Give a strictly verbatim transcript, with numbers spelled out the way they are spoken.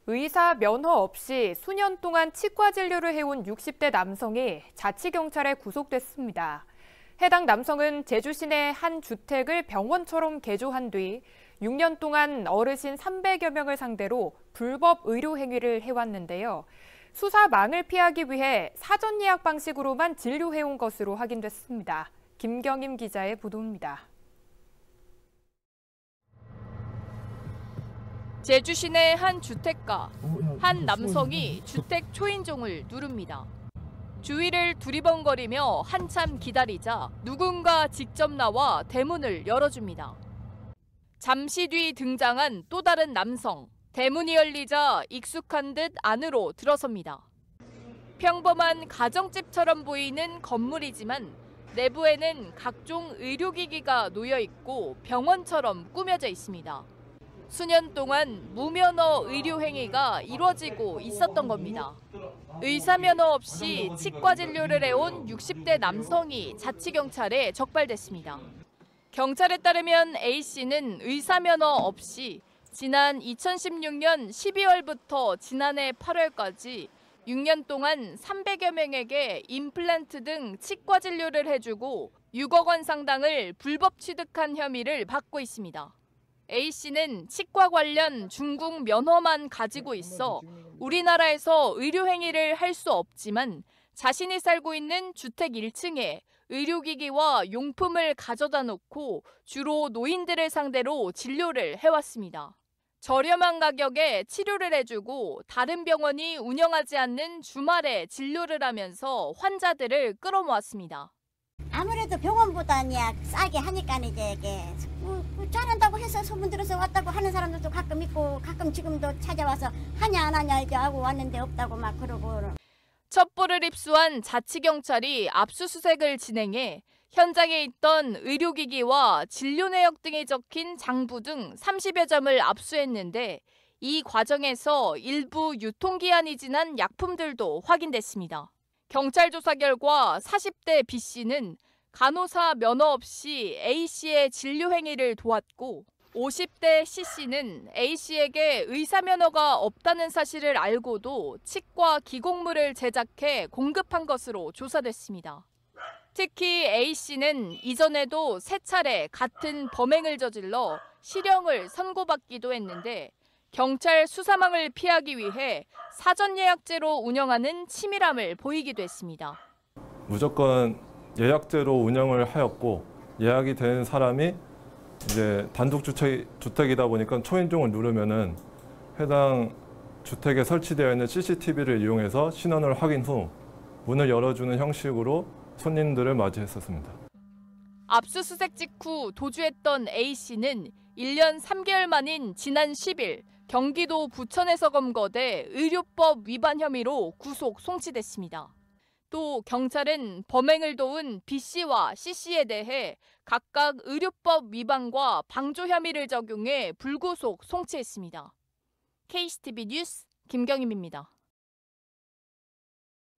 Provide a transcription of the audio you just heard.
의사 면허 없이 수년 동안 치과 진료를 해온 육십 대 남성이 자치경찰에 구속됐습니다. 해당 남성은 제주 시내 한 주택을 병원처럼 개조한 뒤 육 년 동안 어르신 삼백여 명을 상대로 불법 의료 행위를 해왔는데요. 수사망을 피하기 위해 사전 예약 방식으로만 진료해온 것으로 확인됐습니다. 김경임 기자의 보도입니다. 제주 시내 한 주택가, 한 남성이 주택 초인종을 누릅니다. 주위를 두리번거리며 한참 기다리자 누군가 직접 나와 대문을 열어줍니다. 잠시 뒤 등장한 또 다른 남성, 대문이 열리자 익숙한 듯 안으로 들어섭니다. 평범한 가정집처럼 보이는 건물이지만 내부에는 각종 의료기기가 놓여 있고 병원처럼 꾸며져 있습니다. 수년 동안 무면허 의료 행위가 이루어지고 있었던 겁니다. 의사 면허 없이 치과 진료를 해온 육십 대 남성이 자치경찰에 적발됐습니다. 경찰에 따르면 A씨는 의사 면허 없이 지난 이천십육 년 십이월부터 지난해 팔월까지 육 년 동안 삼백여 명에게 임플란트 등 치과 진료를 해주고 육억 원 상당을 불법 취득한 혐의를 받고 있습니다. A씨는 치과 관련 중국 면허만 가지고 있어 우리나라에서 의료 행위를 할 수 없지만 자신이 살고 있는 주택 일 층에 의료기기와 용품을 가져다 놓고 주로 노인들을 상대로 진료를 해왔습니다. 저렴한 가격에 치료를 해주고 다른 병원이 운영하지 않는 주말에 진료를 하면서 환자들을 끌어모았습니다. 아무래도 병원보다 싸게 하니까 이제 이게 뭐, 뭐 잘한다고 해서 소문 들어서 왔다고 하는 사람들도 가끔 있고 가끔 지금도 찾아와서 하냐 안 하냐 이제 하고 왔는데 없다고 막 그러고. 첩보를 입수한 자치경찰이 압수수색을 진행해 현장에 있던 의료기기와 진료 내역 등이 적힌 장부 등 삼십여 점을 압수했는데 이 과정에서 일부 유통기한이 지난 약품들도 확인됐습니다. 경찰 조사 결과 사십 대 B씨는 간호사 면허 없이 A씨의 진료 행위를 도왔고 오십 대 C씨는 A씨에게 의사 면허가 없다는 사실을 알고도 치과 기공물을 제작해 공급한 것으로 조사됐습니다. 특히 A씨는 이전에도 세 차례 같은 범행을 저질러 실형을 선고받기도 했는데 경찰 수사망을 피하기 위해 사전 예약제로 운영하는 치밀함을 보이기도 했습니다. 무조건 예약제로 운영을 하였고 예약이 된 사람이 이제 단독 주택, 주택이다 보니까 초인종을 누르면은 해당 주택에 설치되어 있는 씨씨티비를 이용해서 신원을 확인 후 문을 열어주는 형식으로 손님들을 맞이했었습니다. 압수수색 직후 도주했던 A씨는 일 년 삼 개월 만인 지난 십 일 경기도 부천에서 검거돼 의료법 위반 혐의로 구속 송치됐습니다. 또 경찰은 범행을 도운 B씨와 C씨에 대해 각각 의료법 위반과 방조 혐의를 적용해 불구속 송치했습니다. 케이씨티비 뉴스 김경임입니다.